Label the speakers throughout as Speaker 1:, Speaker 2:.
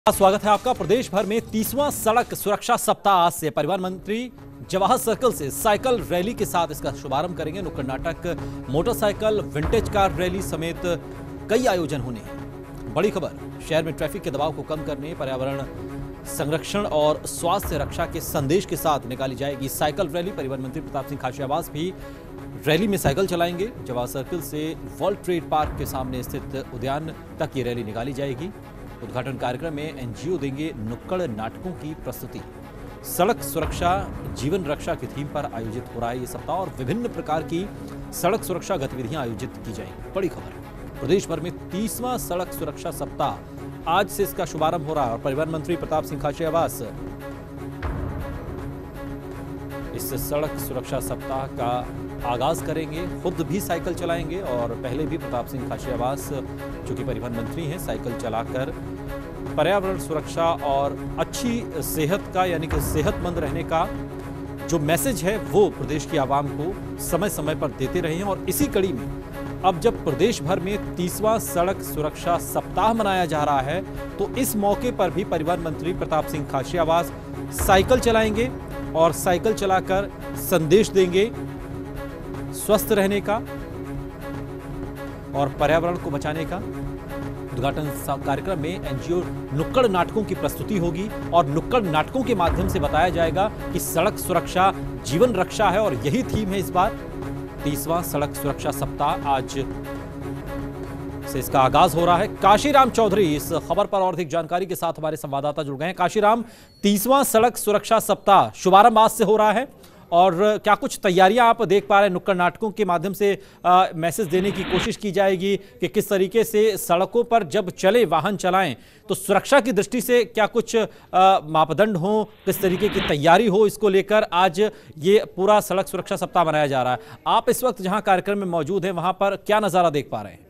Speaker 1: स्वागत है आपका। प्रदेश भर में 30वां सड़क सुरक्षा सप्ताह आज से परिवहन मंत्री जवाहर सर्कल से साइकिल रैली के साथ इसका शुभारंभ करेंगे। नुक्कड़ नाटक, मोटरसाइकिल, विंटेज कार रैली समेत कई आयोजन होने हैं। बड़ी खबर, शहर में ट्रैफिक के दबाव को कम करने, पर्यावरण संरक्षण और स्वास्थ्य रक्षा के संदेश के साथ निकाली जाएगी साइकिल रैली। परिवहन मंत्री प्रताप सिंह खाचरियावास भी रैली में साइकिल चलाएंगे। जवाहर सर्कल से वर्ल्ड ट्रेड पार्क के सामने स्थित उद्यान तक ये रैली निकाली जाएगी। उद्घाटन कार्यक्रम में एनजीओ देंगे नुक्कड़ नाटकों की प्रस्तुति। सड़क सुरक्षा जीवन रक्षा की थीम पर आयोजित हो रहा है ये सप्ताह और विभिन्न प्रकार की सड़क सुरक्षा गतिविधियां आयोजित की जाएंगी। बड़ी खबर, प्रदेश भर में 30वां सड़क सुरक्षा सप्ताह आज से इसका शुभारंभ हो रहा है और परिवहन मंत्री प्रताप सिंह खाचरियावास इस सड़क सुरक्षा सप्ताह का आगाज करेंगे। खुद भी साइकिल चलाएंगे और पहले भी प्रताप सिंह खाचरियावास जो कि परिवहन मंत्री हैं, साइकिल चलाकर पर्यावरण सुरक्षा और अच्छी सेहत का यानी कि सेहतमंद रहने का जो मैसेज है वो प्रदेश की आवाम को समय समय पर देते रहे हैं। और इसी कड़ी में अब जब प्रदेश भर में 30वां सड़क सुरक्षा सप्ताह मनाया जा रहा है तो इस मौके पर भी परिवहन मंत्री प्रताप सिंह खाचरियावास साइकिल चलाएंगे और साइकिल चलाकर संदेश देंगे स्वस्थ रहने का और पर्यावरण को बचाने का। उद्घाटन कार्यक्रम में एनजीओ नुक्कड़ नाटकों की प्रस्तुति होगी और नुक्कड़ नाटकों के माध्यम से बताया जाएगा कि सड़क सुरक्षा जीवन रक्षा है और यही थीम है इस बार। 30वां सड़क सुरक्षा सप्ताह आज से इसका आगाज हो रहा है। काशीराम चौधरी इस खबर पर और अधिक जानकारी के साथ हमारे संवाददाता जुड़ गए हैं। काशीराम, 30वां सड़क सुरक्षा सप्ताह शुभारंभ आज से हो रहा है और क्या कुछ तैयारियां आप देख पा रहे हैं? नुक्कड़ नाटकों के माध्यम से मैसेज देने की कोशिश की जाएगी कि किस तरीके से सड़कों पर जब चले वाहन चलाएं तो सुरक्षा की दृष्टि से क्या कुछ मापदंड हो, किस तरीके की तैयारी हो, इसको लेकर आज ये पूरा सड़क सुरक्षा सप्ताह मनाया जा रहा है। आप इस वक्त जहां कार्यक्रम में मौजूद हैं वहां पर क्या नजारा देख पा रहे हैं?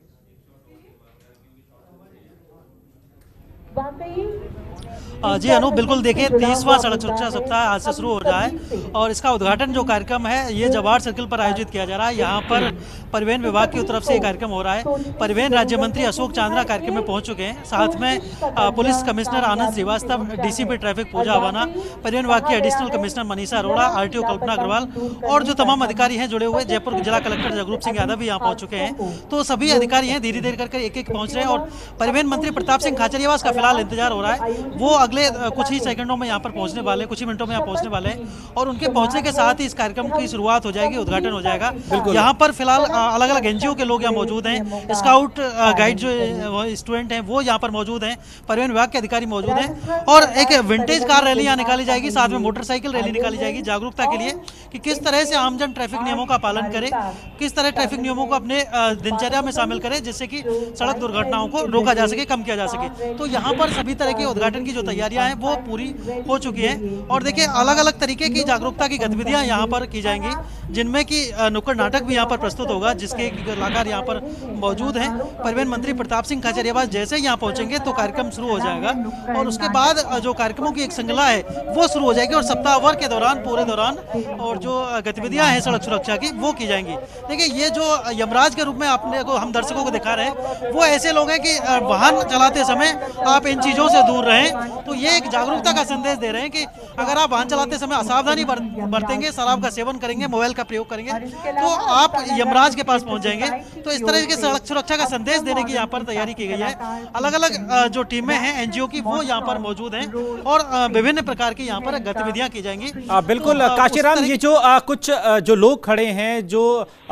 Speaker 2: जी अनूप, बिल्कुल देखिए 30वां सड़क सुरक्षा सप्ताह आज से शुरू हो रहा है और इसका उद्घाटन जो कार्यक्रम है ये जवाहर सर्कल पर आयोजित किया जा रहा है। यहाँ पर परिवहन विभाग की तरफ से ये कार्यक्रम हो रहा है। परिवहन राज्य मंत्री अशोक चांद्रा कार्यक्रम में पहुंच चुके हैं। साथ में police commissioner Anand Srivastava, DCP traffic Pooja Awana, परिवहन विभाग की additional commissioner Manisha Arora, RTO Kalpana Agarwal और जो तमाम अधिकारी हैं जुड़े हुए। जयपुर जिला कलेक्टर जगरूप सिंह यादव भी यहाँ पहुंच चुके हैं। तो सभी अधिकारी हैं धीरे धीरे करके एक एक पहुंच रहे हैं और परिवहन मंत्री प्रताप सिंह खाचरियावास का फिलहाल इंतजार हो रहा है। वो अगले कुछ ही सेकंडों में यहाँ पर पहुंचने वाले, कुछ ही मिनटों में यहाँ पहुंचने वाले हैं और उनके पहुंचने के साथ ही इस कार्यक्रम की शुरुआत हो जाएगी, उद्घाटन हो जाएगा। यहाँ पर फिलहाल अलग अलग एनजीओ के लोग यहाँ मौजूद हैं, स्काउट गाइड जो स्टूडेंट हैं वो यहाँ पर मौजूद हैं, परिवहन विभाग के अधिकारी मौजूद हैं और एक विंटेज कार रैली यहाँ निकाली जाएगी, साथ में मोटरसाइकिल रैली निकाली जाएगी जागरूकता के लिए कि किस तरह से आमजन ट्रैफिक नियमों का पालन करे, किस तरह ट्रैफिक नियमों को अपने दिनचर्या में शामिल करे जिससे कि सड़क दुर्घटनाओं को रोका जा सके, कम किया जा सके। तो यहाँ पर सभी तरह के उद्घाटन की जो तैयारियां हैं वो पूरी हो चुकी है और देखिए अलग अलग तरीके की जागरूकता की गतिविधियां यहाँ पर की जाएंगी जिनमें कि नुक्कड़ नाटक भी यहाँ पर प्रस्तुत होगा जिसके कलाकार यहाँ पर मौजूद हैं। परिवहन मंत्री प्रताप सिंह खाचरियावास जैसे ही यहाँ पहुंचेंगे तो कार्यक्रम शुरू हो जाएगा और उसके बाद जो कार्यक्रमों की एक श्रृंखला है वो शुरू हो जाएगी और सप्ताह भर के दौरान पूरे दौरान और जो गतिविधियां हैं सड़क सुरक्षा की वो की जाएंगी। देखिए ये जो यमराज के रूप में अपने को हम दर्शकों को दिखा रहे हैं वो ऐसे लोग हैं कि वाहन चलाते समय आप इन चीजों से दूर रहें। तो ये एक जागरूकता का संदेश दे रहे हैं कि अगर आप वाहन चलाते समय असावधानी बरतेंगे, शराब का सेवन करेंगे, मोबाइल का प्रयोग करेंगे तो आप यमराज के पास पहुंच जाएंगे। तो इस तरह के सड़क सुरक्षा का संदेश देने की यहाँ पर तैयारी की गई है। अलग अलग जो टीमें हैं एनजीओ की वो यहाँ पर मौजूद हैं और विभिन्न प्रकार की यहाँ पर गतिविधियां की जाएंगी।
Speaker 1: बिल्कुल काशीराम, ये जो कुछ जो लोग खड़े हैं जो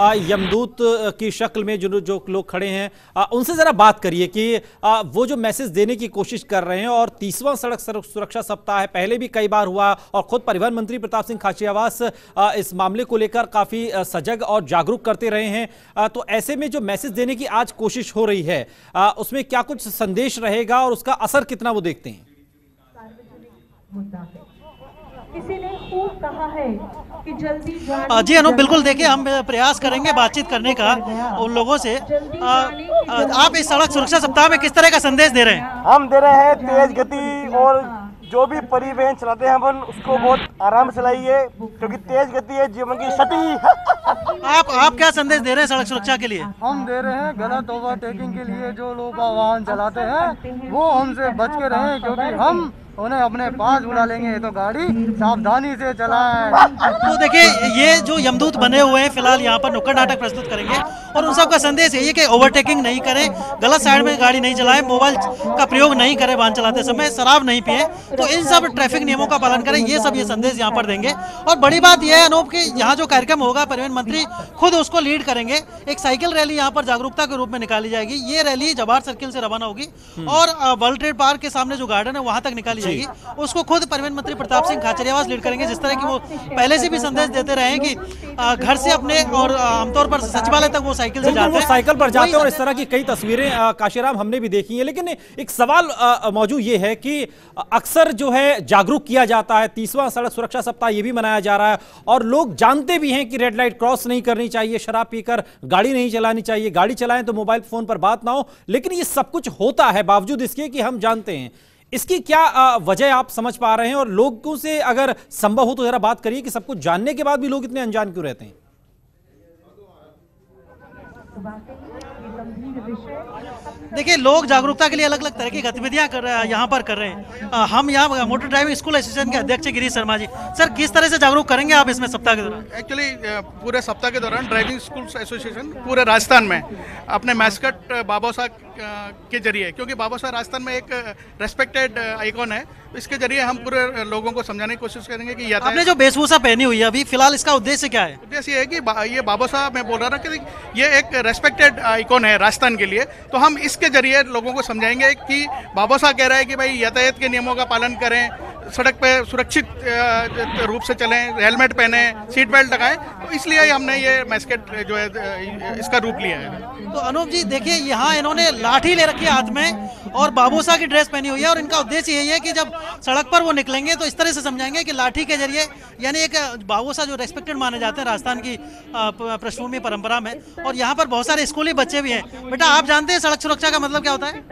Speaker 1: यमदूत की शक्ल में जो लोग खड़े हैं उनसे जरा बात करिए कि वो जो मैसेज देने की कोशिश कर रहे हैं और 30वां सड़क सुरक्षा सप्ताह है, पहले भी कई बार हुआ और खुद परिवहन मंत्री प्रताप सिंह खाचरियावास इस मामले को लेकर काफी सजग और जागरूक करते रहे हैं। तो ऐसे में जो मैसेज देने की आज कोशिश हो रही है उसमें क्या कुछ संदेश रहेगा और उसका असर कितना वो देखते हैं?
Speaker 3: किसी ने खूब कहा है कि जल्दी
Speaker 2: जी अनु, बिल्कुल देखिए हम प्रयास करेंगे बातचीत करने का उन लोगों से। आप इस सड़क सुरक्षा सप्ताह में किस तरह का संदेश दे रहे हैं?
Speaker 4: हम दे रहे हैं तेज गति और जो भी परिवहन चलाते हैं अपन उसको बहुत आराम से चलाइए, क्योंकि तेज गति है जीवन की क्षति।
Speaker 2: आप क्या संदेश दे रहे हैं सड़क सुरक्षा के लिए?
Speaker 5: हम दे रहे हैं गलत ओवरटेकिंग के लिए जो लोग वाहन चलाते हैं वो हमसे बच के रहें, क्योंकि हम उन्हें अपने पास बुला लेंगे, तो गाड़ी सावधानी से चलाएं।
Speaker 2: तो देखिए, ये जो यमदूत बने हुए हैं फिलहाल यहाँ पर नुक्कड़ नाटक प्रस्तुत करेंगे और उन सबका संदेश यही है कि ओवरटेकिंग नहीं करें, गलत साइड में गाड़ी नहीं चलाएं, मोबाइल का प्रयोग नहीं करें वाहन चलाते समय, शराब नहीं पिए, तो इन सब ट्रैफिक नियमों का पालन करें। ये सब ये संदेश यहाँ पर देंगे। और बड़ी बात यह है अनूप कि यहाँ जो कार्यक्रम होगा परिवहन मंत्री खुद उसको लीड करेंगे। एक साइकिल रैली यहाँ पर जागरूकता के रूप में निकाली जाएगी। ये रैली जवाहर सर्किल से रवाना होगी और वर्ल्ड ट्रेड पार्क के सामने जो गार्डन है वहां तक निकाली जाएगी। उसको खुद परिवहन मंत्री प्रताप सिंह खाचरियावास लीड करेंगे। जिस तरह की वो पहले से भी संदेश देते रहे कि घर से अपने और आमतौर पर सचिवालय तक वो साइकिल से जाते हैं,
Speaker 1: साइकिल पर जाते हैं और इस तरह की कई तस्वीरें काशीराम हमने भी देखी हैं। लेकिन एक सवाल मौजूद ये है कि अक्सर जो है जागरूक किया जाता है, 30वां सड़क सुरक्षा सप्ताह ये भी मनाया जा रहा है और लोग जानते भी हैं कि रेड लाइट क्रॉस नहीं करनी चाहिए, शराब पीकर गाड़ी नहीं चलानी चाहिए, गाड़ी चलाएं तो मोबाइल फोन पर बात ना हो, लेकिन ये सब कुछ होता है बावजूद इसके कि हम जानते हैं। इसकी क्या वजह आप समझ पा रहे हैं? और लोगों से अगर संभव हो तो जरा बात करिए कि सब कुछ जानने के बाद भी लोग इतने अनजान क्यों रहते हैं?
Speaker 2: देखिए, लोग जागरूकता के लिए अलग अलग तरह की गतिविधियां यहाँ पर कर रहे हैं। हम यहाँ मोटर ड्राइविंग स्कूल एसोसिएशन के अध्यक्ष गिरीश शर्मा जी, सर किस तरह से जागरूक करेंगे आप इसमें सप्ताह के दौरान?
Speaker 6: एक्चुअली पूरे सप्ताह के दौरान ड्राइविंग स्कूल एसोसिएशन पूरे राजस्थान में अपने मैस्कट बाबा साहब के जरिए, क्योंकि बाबा साहब राजस्थान में एक रेस्पेक्टेड आइकॉन है, इसके जरिए हम पूरे लोगों को समझाने की कोशिश करेंगे कि
Speaker 2: आपने जो वेशभूषा पहनी हुई है अभी फिलहाल, इसका उद्देश्य क्या है?
Speaker 6: उद्देश्य ये है कि ये बाबा साहब, मैं बोल रहा था कि ये एक रेस्पेक्टेड आइकॉन है राजस्थान के लिए, तो हम इसके जरिए लोगों को समझाएंगे कि बाबा साहब कह रहे हैं कि भाई यातायात के नियमों का पालन करें, सड़क पे सुरक्षित रूप से चलें, हेलमेट पहने, सीट बेल्ट लगाएं, तो इसलिए हमने ये मैस्केट जो है इसका रूप लिया है।
Speaker 2: तो अनूप जी देखिए, यहाँ इन्होंने लाठी ले रखी है हाथ में और बाबू साहब की ड्रेस पहनी हुई है और इनका उद्देश्य यही है कि जब सड़क पर वो निकलेंगे तो इस तरह से समझाएंगे कि लाठी के जरिए, यानी एक बाबू साहब जो रेस्पेक्टेड माने जाते हैं राजस्थान की पृष्ठभूमि परंपरा में, और यहाँ पर बहुत सारे स्कूली बच्चे भी हैं। बेटा आप जानते हैं सड़क सुरक्षा का मतलब क्या होता है?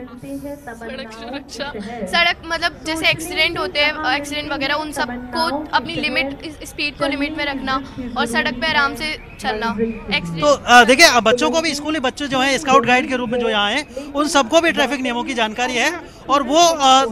Speaker 7: सड़क सुरक्षा, सड़क मतलब जैसे एक्सीडेंट होते हैं, एक्सीडेंट वगैरह, उन सब को अपनी लिमिट, स्पीड को लिमिट में रखना और सड़क पे आराम से चलना।
Speaker 2: तो देखिए, बच्चों को भी, स्कूली बच्चे जो हैं स्काउट गाइड के रूप में जो यहाँ हैं, उन सबको भी ट्रैफिक नियमों की जानकारी है और वो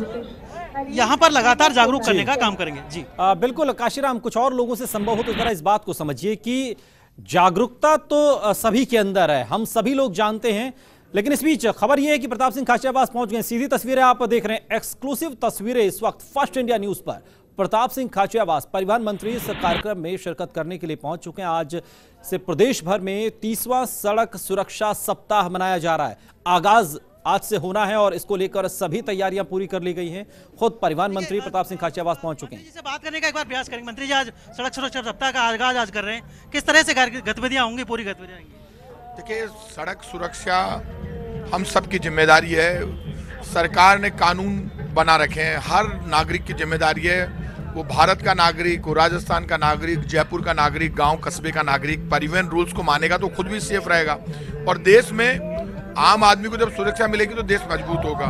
Speaker 2: यहाँ पर लगातार जागरूक करने का काम करेंगे। जी
Speaker 1: बिल्कुल काशीराम, कुछ और लोगों से संभव हो तो जरा इस बात को समझिए कि जागरूकता तो सभी के अंदर है, हम सभी लोग जानते हैं, लेकिन इस बीच खबर यह है कि प्रताप सिंह खाचरियावास पहुंच गए। सीधी तस्वीरें आप देख रहे हैं, एक्सक्लूसिव तस्वीरें इस वक्त फर्स्ट इंडिया न्यूज पर। प्रताप सिंह खाचरियावास परिवहन मंत्री इस कार्यक्रम में शिरकत करने के लिए पहुंच चुके हैं। आज से प्रदेश भर में 30वां सड़क सुरक्षा सप्ताह मनाया जा रहा है। आगाज आज से होना है और इसको लेकर सभी तैयारियां पूरी कर ली गई हैं। खुद परिवहन मंत्री प्रताप सिंह खाचरियावास पहुंच चुके हैं।
Speaker 2: से बात करने का एक बार प्रयास करेंगे। मंत्री जी आज सड़क सुरक्षा सप्ताह का आगाज आज कर रहे हैं, किस तरह से गतिविधियां होंगी, पूरी गतिविधियां?
Speaker 8: देखिए, सड़क सुरक्षा हम सबकी जिम्मेदारी है। सरकार ने कानून बना रखे हैं, हर नागरिक की जिम्मेदारी है, वो भारत का नागरिक हो, राजस्थान का नागरिक, जयपुर का नागरिक, गांव कस्बे का नागरिक परिवहन रूल्स को मानेगा तो खुद भी सेफ रहेगा और देश में आम आदमी को जब सुरक्षा मिलेगी तो देश मजबूत होगा।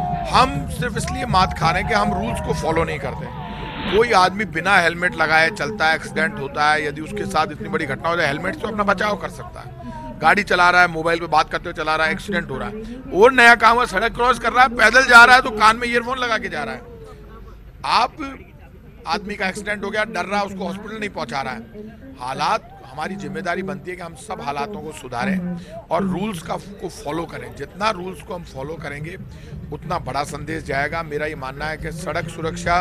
Speaker 8: हम सिर्फ इसलिए मात खा रहे हैं कि हम रूल्स को फॉलो नहीं करते। कोई आदमी बिना हेलमेट लगाए चलता है, एक्सीडेंट होता है, यदि उसके साथ इतनी बड़ी घटना हो जाए, हेलमेट से अपना बचाव कर सकता है। गाड़ी चला रहा है, मोबाइल पे बात करते हुए चला रहा है, एक्सीडेंट हो रहा है। और नया काम है, सड़क क्रॉस कर रहा है, पैदल जा रहा है तो कान में ईयरफोन लगा के जा रहा है। आप आदमी का एक्सीडेंट हो गया, डर रहा है, उसको हॉस्पिटल नहीं पहुंचा रहा है। हालात, हमारी जिम्मेदारी बनती है कि हम सब हालातों को सुधारें और रूल्स को फॉलो करें। जितना रूल्स को हम फॉलो करेंगे उतना बड़ा संदेश जाएगा। मेरा ये मानना है कि सड़क सुरक्षा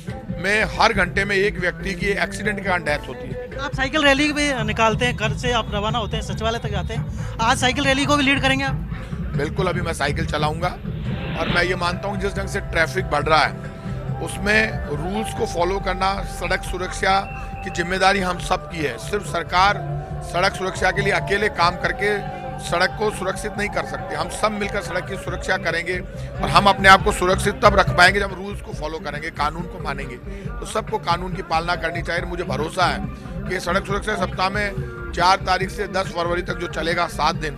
Speaker 8: में हर घंटे में एक व्यक्ति की एक्सीडेंट के कारण डेथ होती है।
Speaker 2: आप साइकिल रैली भी निकालते हैं, घर से आप रवाना होते हैं, सचिवालय तक जाते हैं, आज साइकिल रैली को भी लीड करेंगे आप?
Speaker 8: बिल्कुल, अभी मैं साइकिल चलाऊंगा और मैं ये मानता हूँ जिस ढंग से ट्रैफिक बढ़ रहा है उसमें रूल्स को फॉलो करना, सड़क सुरक्षा की जिम्मेदारी हम सब की है। सिर्फ सरकार सड़क सुरक्षा के लिए अकेले काम करके सड़क को सुरक्षित नहीं कर सकती। हम सब मिलकर सड़क की सुरक्षा करेंगे और हम अपने आप को सुरक्षित तब रख पाएंगे जब रूल्स को फॉलो करेंगे, कानून को मानेंगे। तो सबको कानून की पालना करनी चाहिए। मुझे भरोसा है कि सड़क सुरक्षा सप्ताह में 4 तारीख से 10 फरवरी तक जो चलेगा 7 दिन,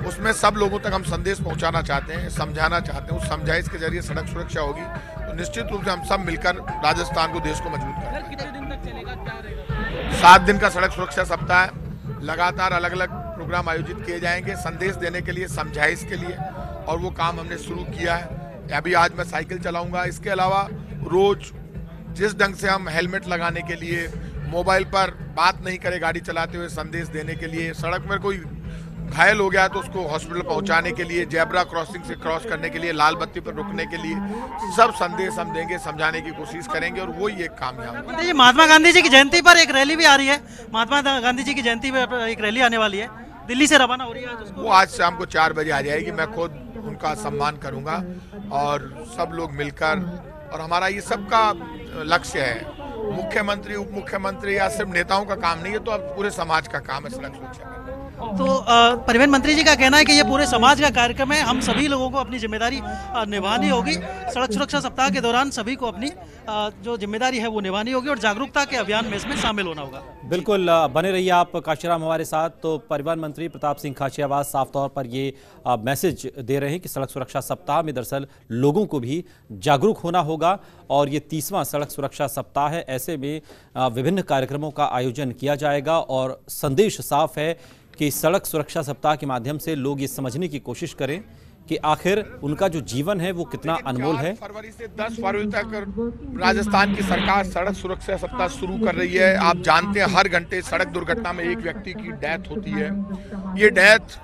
Speaker 8: उसमें सब लोगों तक हम संदेश पहुंचाना चाहते हैं, समझाना चाहते हैं। उस समझाइश के जरिए सड़क सुरक्षा होगी तो निश्चित रूप से हम सब मिलकर राजस्थान को, देश को मजबूत करेंगे। कितने दिन तक चलेगा, क्या रहेगा? 7 दिन का सड़क सुरक्षा सप्ताह है। लगातार अलग अलग प्रोग्राम आयोजित किए जाएंगे संदेश देने के लिए, समझाइश के लिए, और वो काम हमने शुरू किया है। अभी आज मैं साइकिल चलाऊंगा। इसके अलावा रोज जिस ढंग से हम हेलमेट लगाने के लिए, मोबाइल पर बात नहीं करे गाड़ी चलाते हुए संदेश देने के लिए, सड़क में कोई घायल हो गया तो उसको हॉस्पिटल पहुंचाने के लिए, जेब्रा क्रॉसिंग से क्रॉस करने के लिए, लाल बत्ती पर रुकने के लिए, सब संदेश हम देंगे, समझाने की कोशिश करेंगे, और वही एक काम है।
Speaker 2: महात्मा गांधी जी की जयंती पर एक रैली भी आ रही है। महात्मा गांधी जी की जयंती पर एक रैली आने वाली है, दिल्ली से रवाना हो रही है आज।
Speaker 8: वो आज शाम को 4 बजे आ जाएगी। मैं खुद उनका सम्मान करूंगा और सब लोग मिलकर, और हमारा ये सबका लक्ष्य है। मुख्यमंत्री, उप मुख्यमंत्री या सिर्फ नेताओं का काम नहीं है, तो अब पूरे समाज का काम है सड़क सुरक्षा करना।
Speaker 2: तो परिवहन मंत्री जी का कहना है कि ये पूरे समाज का कार्यक्रम है, हम सभी लोगों को अपनी जिम्मेदारी निभानी होगी। सड़क सुरक्षा सप्ताह के दौरान सभी को अपनी जो जिम्मेदारी है वो निभानी होगी और जागरूकता के अभियान में इसमें शामिल होना होगा।
Speaker 1: बिल्कुल, बने रहिए आप काशीराम हमारे साथ। तो परिवहन मंत्री प्रताप सिंह खाचरियावास साफ तौर पर ये मैसेज दे रहे हैं कि सड़क सुरक्षा सप्ताह में दरअसल लोगों को भी जागरूक होना होगा, और ये 30वां सड़क सुरक्षा सप्ताह है। ऐसे में विभिन्न कार्यक्रमों का आयोजन किया जाएगा, और संदेश साफ है कि सड़क सुरक्षा सप्ताह के माध्यम से लोग ये समझने की कोशिश करें कि आखिर उनका जो जीवन है वो कितना अनमोल है।
Speaker 8: 4 फरवरी से 10 फरवरी तक राजस्थान की सरकार सड़क सुरक्षा सप्ताह शुरू कर रही है। आप जानते हैं हर घंटे सड़क दुर्घटना में एक व्यक्ति की डेथ होती है। ये डेथ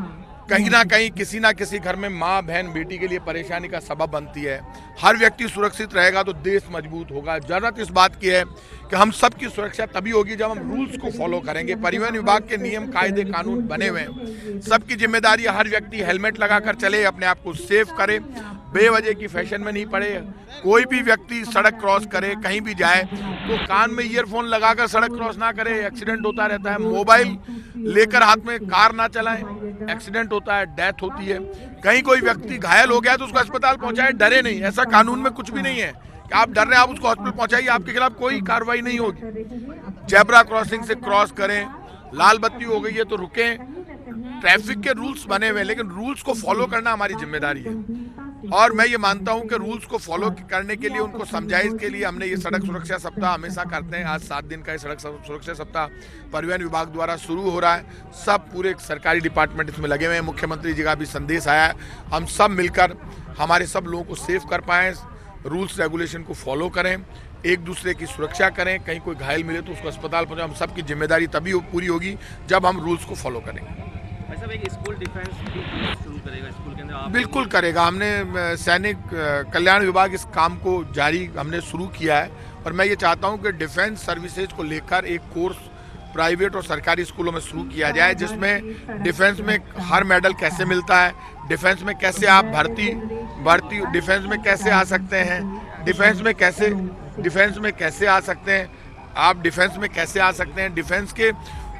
Speaker 8: कहीं ना कहीं किसी ना किसी घर में माँ, बहन, बेटी के लिए परेशानी का सबब बनती है। हर व्यक्ति सुरक्षित रहेगा तो देश मजबूत होगा। जरूरत इस बात की है कि हम सबकी सुरक्षा तभी होगी जब हम रूल्स को फॉलो करेंगे। परिवहन विभाग के नियम, कायदे, कानून बने हुए हैं। सबकी जिम्मेदारी, हर व्यक्ति हेलमेट लगाकर चले, अपने आप को सेफ करे, बेवजह की फैशन में नहीं पड़े। कोई भी व्यक्ति सड़क क्रॉस करे, कहीं भी जाए तो कान में ईयरफोन लगाकर सड़क क्रॉस ना करे, एक्सीडेंट होता रहता है। मोबाइल लेकर हाथ में कार ना चलाएं, एक्सीडेंट होता है, डेथ होती है। कहीं कोई व्यक्ति घायल हो गया तो उसको अस्पताल पहुंचाए, डरे नहीं। ऐसा कानून में कुछ भी नहीं है कि आप डर रहे हैं, आप उसको हॉस्पिटल पहुंचाइए, आपके खिलाफ कोई कार्रवाई नहीं होगी। जेब्रा क्रॉसिंग से क्रॉस करें, लाल बत्ती हो गई है तो रुकें। ट्रैफिक के रूल्स बने हुए हैं, लेकिन रूल्स को फॉलो करना हमारी जिम्मेदारी है। और मैं ये मानता हूं कि रूल्स को फॉलो करने के लिए, उनको समझाइश के लिए हमने ये सड़क सुरक्षा सप्ताह हमेशा करते हैं। आज 7 दिन का ये सड़क सुरक्षा सप्ताह परिवहन विभाग द्वारा शुरू हो रहा है। सब पूरे सरकारी डिपार्टमेंट इसमें लगे हुए हैं। मुख्यमंत्री जी का भी संदेश आया है, हम सब मिलकर हमारे सब लोगों को सेफ कर पाएँ, रूल्स रेगुलेशन को फॉलो करें, एक दूसरे की सुरक्षा करें। कहीं कोई घायल मिले तो उसको अस्पताल पहुँचाएं। हम सबकी जिम्मेदारी तभी पूरी होगी जब हम रूल्स को फॉलो करेंगे।
Speaker 9: एक स्कूल डिफेंस शुरू करेगा, स्कूल के अंदर
Speaker 8: बिल्कुल करेगा। हमने सैनिक कल्याण विभाग इस काम को जारी हमने शुरू किया है, और मैं ये चाहता हूं कि डिफेंस सर्विसेज को लेकर एक कोर्स प्राइवेट और सरकारी स्कूलों में शुरू किया जाए, जिसमें डिफेंस में हर मेडल कैसे मिलता है, डिफेंस में कैसे आप भर्ती डिफेंस में कैसे आ सकते हैं, डिफेंस में कैसे आ सकते हैं आप, डिफेंस में कैसे आ सकते हैं, डिफेंस के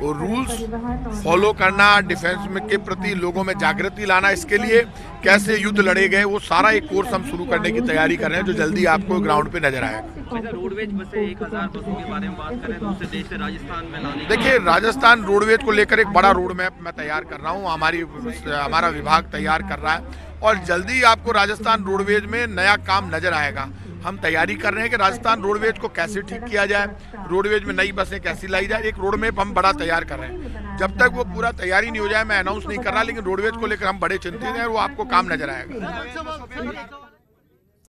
Speaker 8: रूल्स फॉलो करना, डिफेंस में के प्रति लोगों में जागृति लाना, इसके लिए कैसे युद्ध लड़े गए, वो सारा एक कोर्स हम शुरू करने की तैयारी कर रहे हैं, जो जल्दी आपको ग्राउंड पे नजर आएगा।
Speaker 9: रोडवेज बसें 1000 बसों के बारे में बात करें, दूसरे देश से राजस्थान में लाने।
Speaker 8: देखिए, राजस्थान रोडवेज को लेकर एक बड़ा रोड मैप मैं तैयार कर रहा हूँ, हमारा विभाग तैयार कर रहा है, और जल्दी आपको राजस्थान रोडवेज में नया काम नजर आएगा। हम तैयारी कर रहे हैं कि राजस्थान रोडवेज को कैसे ठीक किया जाए, रोडवेज में नई बसें कैसी लाई जाए। एक रोड मैप हम बड़ा तैयार कर रहे हैं। जब तक वो पूरा तैयारी नहीं हो जाए मैं अनाउंस नहीं कर रहा, लेकिन रोडवेज को लेकर हम बड़े चिंतित हैं, वो आपको काम नजर आएगा।